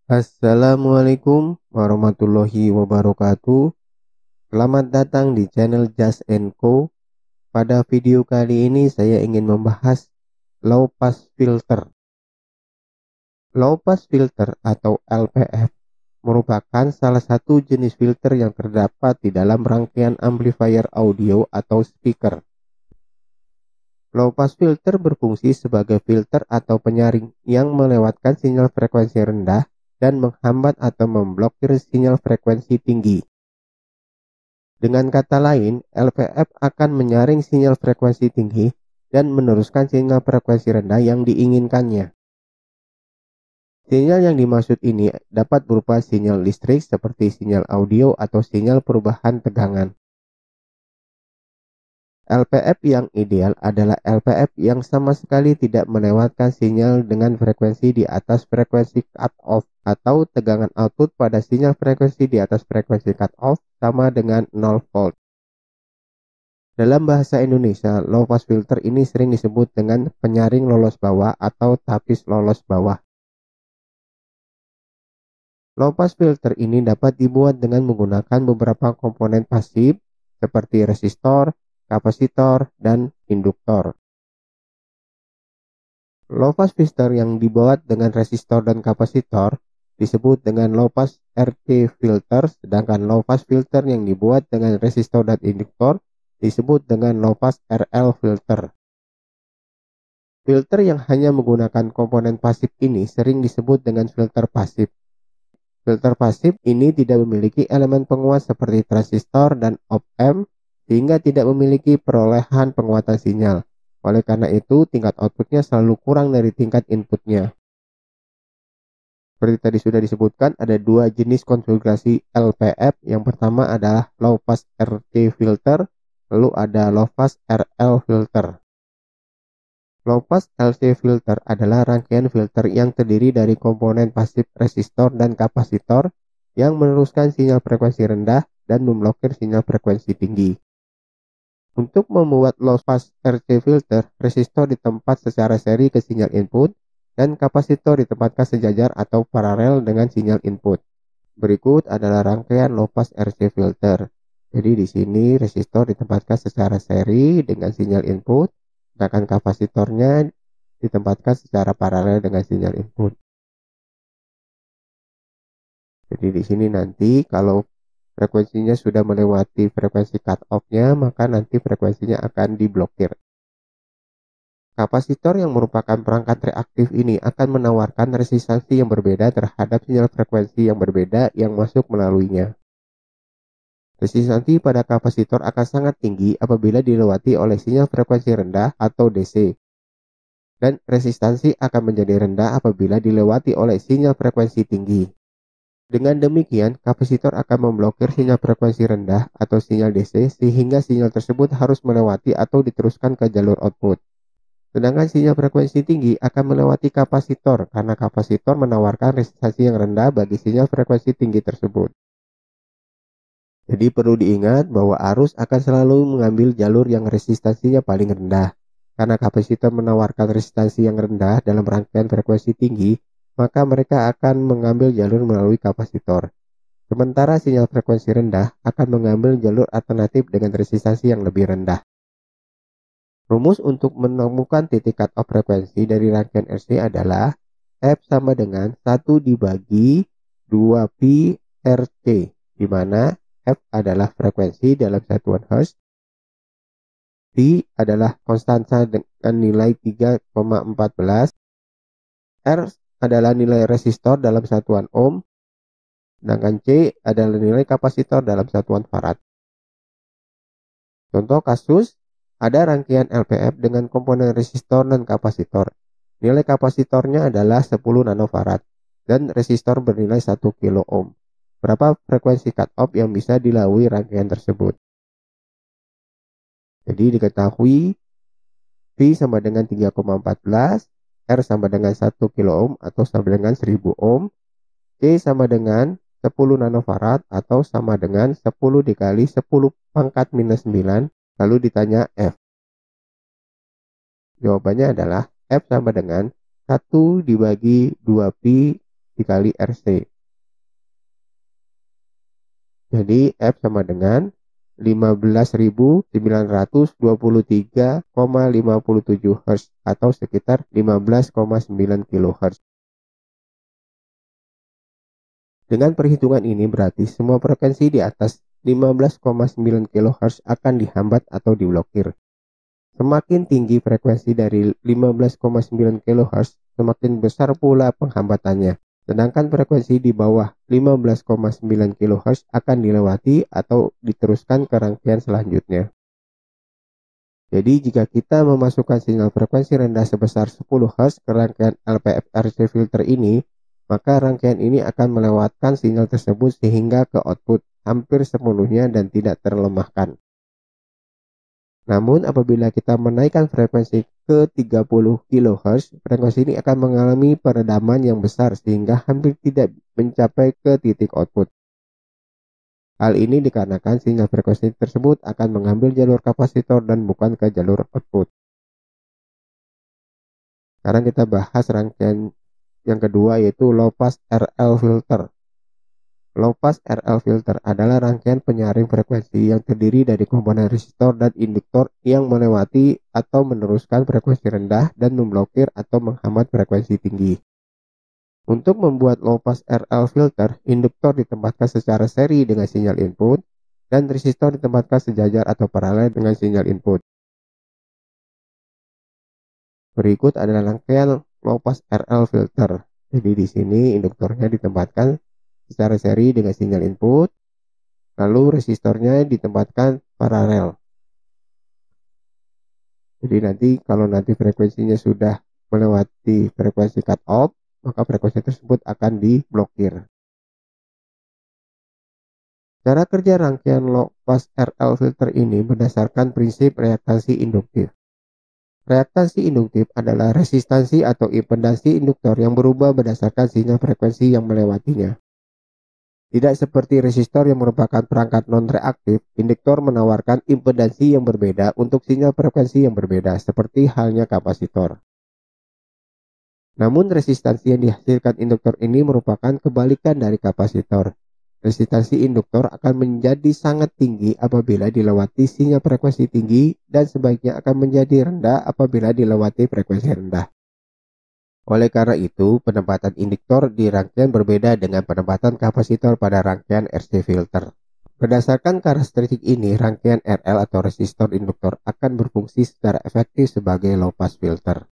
Assalamualaikum warahmatullahi wabarakatuh. Selamat datang di channel Just Co. Pada video kali ini saya ingin membahas low pass filter. Low pass filter atau LPF merupakan salah satu jenis filter yang terdapat di dalam rangkaian amplifier audio atau speaker. Low pass filter berfungsi sebagai filter atau penyaring yang melewatkan sinyal frekuensi rendah dan menghambat atau memblokir sinyal frekuensi tinggi. Dengan kata lain, LPF akan menyaring sinyal frekuensi tinggi dan meneruskan sinyal frekuensi rendah yang diinginkannya. Sinyal yang dimaksud ini dapat berupa sinyal listrik seperti sinyal audio atau sinyal perubahan tegangan. LPF yang ideal adalah LPF yang sama sekali tidak melewatkan sinyal dengan frekuensi di atas frekuensi cut-off atau tegangan output pada sinyal frekuensi di atas frekuensi cut-off sama dengan 0 volt. Dalam bahasa Indonesia, low pass filter ini sering disebut dengan penyaring lolos bawah atau tapis lolos bawah. Low pass filter ini dapat dibuat dengan menggunakan beberapa komponen pasif seperti resistor, kapasitor, dan induktor. Low pass filter yang dibuat dengan resistor dan kapasitor disebut dengan low pass RC filter, sedangkan low pass filter yang dibuat dengan resistor dan induktor disebut dengan low pass RL filter. Filter yang hanya menggunakan komponen pasif ini sering disebut dengan filter pasif. Filter pasif ini tidak memiliki elemen penguat seperti transistor dan op-amp, sehingga tidak memiliki perolehan penguatan sinyal. Oleh karena itu, tingkat outputnya selalu kurang dari tingkat inputnya. Seperti tadi sudah disebutkan, ada dua jenis konfigurasi LPF. Yang pertama adalah low pass RC filter, lalu ada low pass RL filter. Low pass LC filter adalah rangkaian filter yang terdiri dari komponen pasif resistor dan kapasitor yang meneruskan sinyal frekuensi rendah dan memblokir sinyal frekuensi tinggi. Untuk membuat low pass RC filter, resistor ditempat secara seri ke sinyal input dan kapasitor ditempatkan sejajar atau paralel dengan sinyal input. Berikut adalah rangkaian low pass RC filter. Jadi di sini resistor ditempatkan secara seri dengan sinyal input, sedangkan kapasitornya ditempatkan secara paralel dengan sinyal input. Jadi di sini nanti kalau frekuensinya sudah melewati frekuensi cut-off-nya, maka nanti frekuensinya akan diblokir. Kapasitor yang merupakan perangkat reaktif ini akan menawarkan resistansi yang berbeda terhadap sinyal frekuensi yang berbeda yang masuk melaluinya. Resistansi pada kapasitor akan sangat tinggi apabila dilewati oleh sinyal frekuensi rendah atau DC. Dan resistansi akan menjadi rendah apabila dilewati oleh sinyal frekuensi tinggi. Dengan demikian, kapasitor akan memblokir sinyal frekuensi rendah atau sinyal DC sehingga sinyal tersebut harus melewati atau diteruskan ke jalur output. Sedangkan sinyal frekuensi tinggi akan melewati kapasitor karena kapasitor menawarkan resistansi yang rendah bagi sinyal frekuensi tinggi tersebut. Jadi perlu diingat bahwa arus akan selalu mengambil jalur yang resistansinya paling rendah. Karena kapasitor menawarkan resistansi yang rendah dalam rangkaian frekuensi tinggi, maka mereka akan mengambil jalur melalui kapasitor. Sementara sinyal frekuensi rendah akan mengambil jalur alternatif dengan resistansi yang lebih rendah. Rumus untuk menemukan titik cut-off frekuensi dari rangkaian RC adalah F sama dengan 1 dibagi 2pi RC, di mana F adalah frekuensi dalam satuan Hertz, P adalah konstanta dengan nilai 3,14, R adalah nilai resistor dalam satuan ohm, sedangkan C adalah nilai kapasitor dalam satuan farad. Contoh kasus, ada rangkaian LPF dengan komponen resistor dan kapasitor. Nilai kapasitornya adalah 10 nanofarad dan resistor bernilai 1 kilo ohm. Berapa frekuensi cut-off yang bisa dilalui rangkaian tersebut? Jadi diketahui V sama dengan 3,14, R sama dengan 1 kilo ohm atau sama dengan 1000 ohm, C sama dengan 10 nanofarad atau sama dengan 10 dikali 10 pangkat minus 9, lalu ditanya F. Jawabannya adalah F sama dengan 1 dibagi 2pi dikali RC. Jadi F sama dengan 15.923,57 Hz atau sekitar 15,9 kHz. Dengan perhitungan ini berarti semua frekuensi di atas 15,9 kHz akan dihambat atau diblokir. Semakin tinggi frekuensi dari 15,9 kHz, semakin besar pula penghambatannya. Sedangkan frekuensi di bawah 15,9 kHz akan dilewati atau diteruskan ke rangkaian selanjutnya. Jadi jika kita memasukkan sinyal frekuensi rendah sebesar 10 Hz ke rangkaian LPFRC filter ini, maka rangkaian ini akan melewatkan sinyal tersebut sehingga ke output hampir sepenuhnya dan tidak terlemahkan. Namun apabila kita menaikkan frekuensi ke 30 kHz, frekuensi ini akan mengalami peredaman yang besar sehingga hampir tidak mencapai ke titik output. Hal ini dikarenakan sinyal frekuensi tersebut akan mengambil jalur kapasitor dan bukan ke jalur output. Sekarang kita bahas rangkaian yang kedua, yaitu low pass RL filter. Low pass RL filter adalah rangkaian penyaring frekuensi yang terdiri dari komponen resistor dan induktor yang melewati atau meneruskan frekuensi rendah dan memblokir atau menghambat frekuensi tinggi. Untuk membuat low pass RL filter, induktor ditempatkan secara seri dengan sinyal input dan resistor ditempatkan sejajar atau paralel dengan sinyal input. Berikut adalah rangkaian low pass RL filter. Jadi di sini induktornya ditempatkan secara seri dengan sinyal input, lalu resistornya ditempatkan paralel. Jadi nanti kalau nanti frekuensinya sudah melewati frekuensi cut off, maka frekuensi tersebut akan diblokir. Cara kerja rangkaian low pass RL filter ini berdasarkan prinsip reaktansi induktif. Reaktansi induktif adalah resistansi atau impedansi induktor yang berubah berdasarkan sinyal frekuensi yang melewatinya. Tidak seperti resistor yang merupakan perangkat non-reaktif, induktor menawarkan impedansi yang berbeda untuk sinyal frekuensi yang berbeda, seperti halnya kapasitor. Namun resistansi yang dihasilkan induktor ini merupakan kebalikan dari kapasitor. Resistansi induktor akan menjadi sangat tinggi apabila dilewati sinyal frekuensi tinggi dan sebaliknya akan menjadi rendah apabila dilewati frekuensi rendah. Oleh karena itu, penempatan induktor di rangkaian berbeda dengan penempatan kapasitor pada rangkaian RC filter. Berdasarkan karakteristik ini, rangkaian RL atau resistor induktor akan berfungsi secara efektif sebagai low pass filter.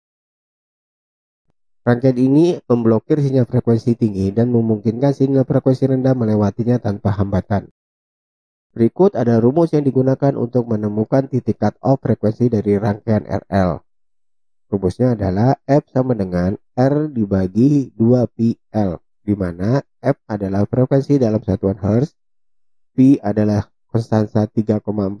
Rangkaian ini memblokir sinyal frekuensi tinggi dan memungkinkan sinyal frekuensi rendah melewatinya tanpa hambatan. Berikut ada rumus yang digunakan untuk menemukan titik cut off frekuensi dari rangkaian RL. Rumusnya adalah F sama dengan R dibagi 2PL, di mana F adalah frekuensi dalam satuan Hz, P adalah konstansa 3,14,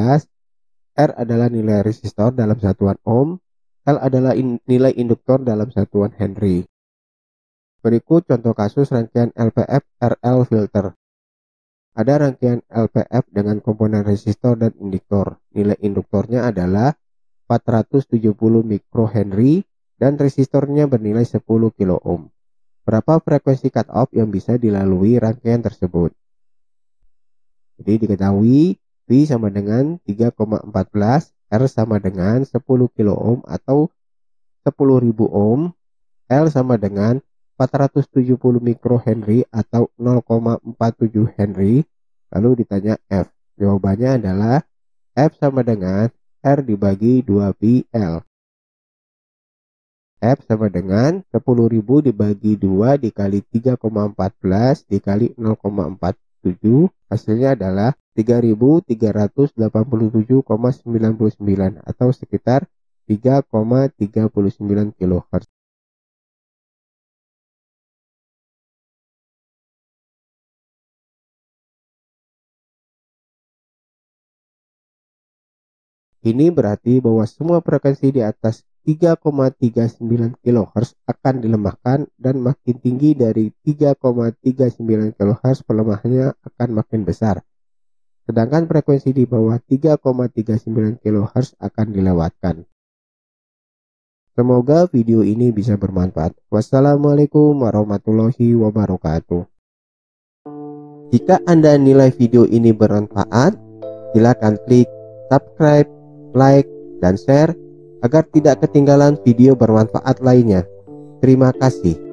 R adalah nilai resistor dalam satuan ohm, L adalah nilai induktor dalam satuan Henry. Berikut contoh kasus rangkaian LPF RL filter. Ada rangkaian LPF dengan komponen resistor dan induktor. Nilai induktornya adalah 470 mikrohenry dan resistornya bernilai 10 kilo ohm. Berapa frekuensi cut off yang bisa dilalui rangkaian tersebut? Jadi diketahui V sama dengan 3,14, R sama dengan 10 kilo ohm atau 10.000 ohm, L sama dengan 470 mikrohenry atau 0,47 Henry. Lalu ditanya F. Jawabannya adalah F sama dengan R dibagi 2PL. F sama dengan 10.000 dibagi 2 dikali 3,14 dikali 0,47. Hasilnya adalah 3.387,99 atau sekitar 3,39 kHz. Ini berarti bahwa semua frekuensi di atas 3,39 kHz akan dilemahkan dan makin tinggi dari 3,39 kHz pelemahannya akan makin besar. Sedangkan frekuensi di bawah 3,39 kHz akan dilewatkan. Semoga video ini bisa bermanfaat. Wassalamualaikum warahmatullahi wabarakatuh. Jika Anda nilai video ini bermanfaat, silakan klik subscribe, like, dan share agar tidak ketinggalan video bermanfaat lainnya. Terima kasih.